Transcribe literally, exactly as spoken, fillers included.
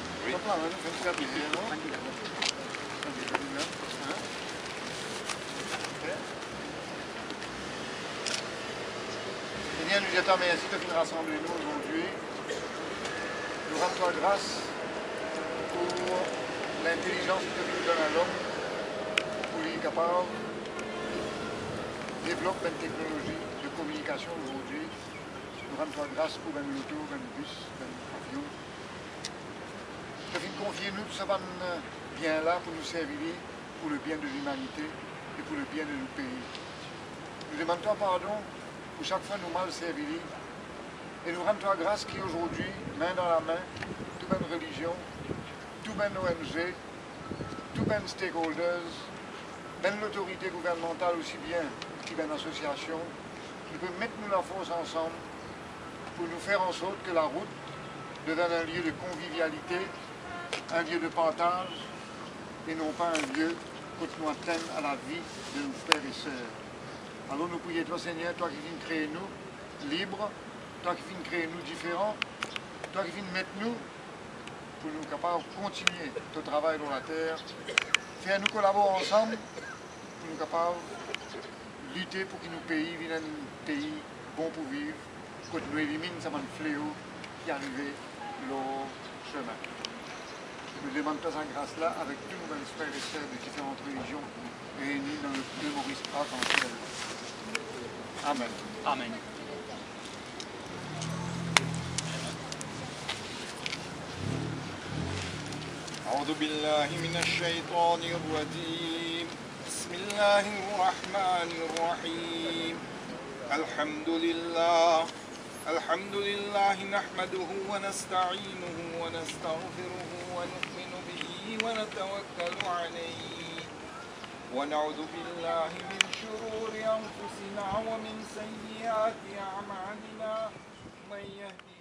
Oui. Seigneur, nous te remercions de nous rassembler nous aujourd'hui. Nous rendons toi grâce pour l'intelligence que tu nous donnes à l'homme, pour qu'il est capable de développer une technologie de communication aujourd'hui. Nous rendons toi grâce pour un auto, un bus, un avion. Tu as confié nous tout ça bien là pour nous servir, pour le bien de l'humanité et pour le bien de nos pays. Nous demandons pardon pour chaque fois nous mal servir et nous rendons grâce qu'aujourd'hui, main dans la main, tout même religion, tout même O N G, tout même stakeholders, même l'autorité gouvernementale aussi bien que même l'association, nous pouvons mettre nous la force ensemble pour nous faire en sorte que la route devienne un lieu de convivialité, un lieu de partage et non pas un lieu que nous atteigne à la vie de nos frères et sœurs. Alors nous prions toi Seigneur, toi qui viens créer nous libres, toi qui viens créer nous différents, toi qui viens mettre nous pour nous capables de continuer notre travail dans la terre, faire nous collaborer ensemble pour nous capables de lutter pour que nos pays viennent un pays bon pour vivre, que nous éliminions ce fléau qui arrive leur chemin. Nous demandons sa grâce-là avec tous nos frères et sœurs de différentes religions réunis dans le plus Maurice arc-en-ciel. Amen. Amen. أعوذ بالله من الشيطان الرجيم بسم الله الرحمن الرحيم الحمد لله الحمد لله نحمده ونستعينه ونستغفره ونؤمن به ونتوكل عليه ونعوذ بالله من شرور أنفسنا ومن سيئات أعمالنا من يهدي